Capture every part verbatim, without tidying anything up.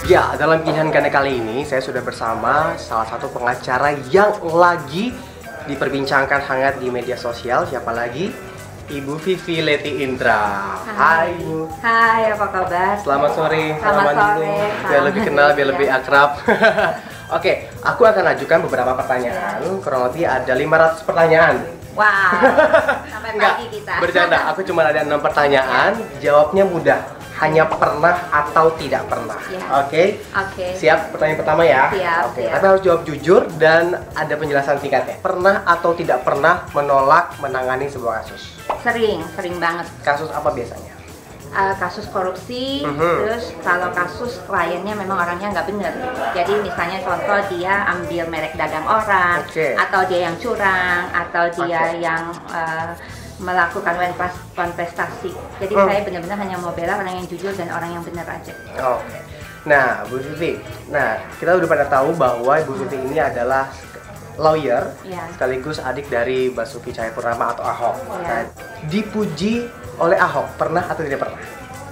Ya, dalam pilihan ganda kali ini saya sudah bersama salah satu pengacara yang lagi diperbincangkan hangat di media sosial. Siapa lagi? Ibu Vivi Leti Indra. Hai, Hai Bu. Hai, apa kabar? Selamat sore. Selamat sore. Biar lebih kenal, biar Ya. lebih akrab. Oke, aku akan ajukan beberapa pertanyaan. Kurang lebih ada lima ratus pertanyaan. Wow, sampai Enggak, pagi kita. bercanda. Aku cuma ada enam pertanyaan. Jawabnya mudah. Hanya pernah atau tidak pernah. Ya. Oke? Oke. Siap pertanyaan pertama ya? Siap, Oke, siap. tapi harus jawab jujur dan ada penjelasan singkatnya. Pernah atau tidak pernah menolak menangani sebuah kasus? Sering, sering banget. Kasus apa biasanya? Uh, kasus korupsi, Mhm. terus kalau kasus kliennya memang orangnya nggak bener. Jadi misalnya contoh dia ambil merek dagang orang, Oke. atau dia yang curang, atau dia Oke. yang uh, melakukan konvest- kontestasi. Jadi Hmm. saya benar-benar hanya mau bela orang yang jujur dan orang yang benar aja. Oke. Nah, Bu Vivi, nah kita udah pada tahu bahwa Bu Vivi ini adalah lawyer, Ya. sekaligus adik dari Basuki Cahayapurnama atau Ahok. Ya. Nah, dipuji oleh Ahok, pernah atau tidak pernah?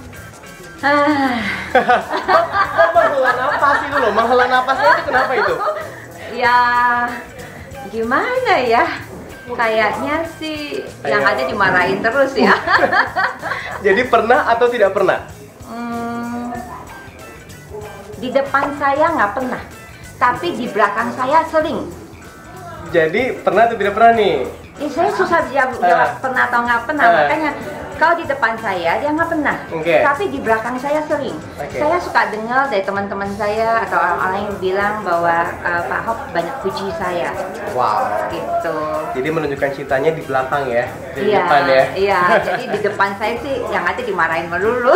Ah. Kok menghela napas itu loh, menghela napasnya itu kenapa itu? Ya, gimana ya? Kayaknya sih yang Ayo. ada dimarahin terus ya. Jadi pernah atau tidak pernah? Hmm, di depan saya nggak pernah, tapi di belakang saya sering. Jadi pernah atau tidak pernah nih? Ini saya susah jawab, jawab pernah atau nggak pernah. Eh. Makanya kalau di depan saya dia nggak pernah, Oke. tapi di belakang saya sering. Oke. Saya suka dengar dari teman-teman saya atau orang-orang yang bilang bahwa uh, Pak Ahok banyak puji saya, Wow. gitu. Jadi menunjukkan cintanya di belakang ya, di Iya, depan ya. iya. Jadi di depan saya sih yang ada dimarahin melulu.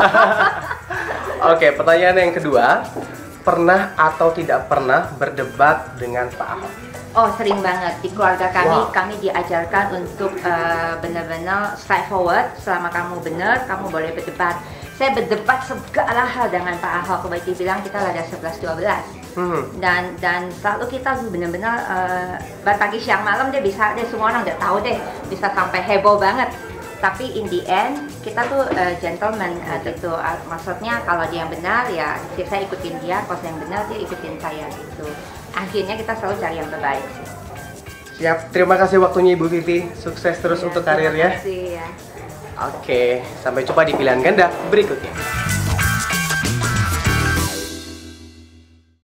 Oke, pertanyaan yang kedua, pernah atau tidak pernah berdebat dengan Pak Ahok? Oh, sering banget. Di keluarga kami, Wow. kami diajarkan untuk uh, benar-benar straightforward. Selama kamu benar, kamu boleh berdebat. Saya berdebat segala hal dengan Pak Ahok. Baik dibilang kita ada sebelas dua belas. Hmm. Dan dan selalu kita benar-benar uh, pagi siang malam dia bisa, dia semua orang udah tahu deh, bisa sampai heboh banget. Tapi in the end kita tuh uh, gentleman uh, gitu. Uh, maksudnya kalau dia yang benar ya saya ikutin dia, kalau saya yang benar dia ikutin saya gitu. Akhirnya kita selalu cari yang terbaik sih. Siap, terima kasih waktunya Ibu Vivi. Sukses terus Ya, untuk karirnya. terima kasih, ya. Oke, sampai jumpa di pilihan ganda berikutnya.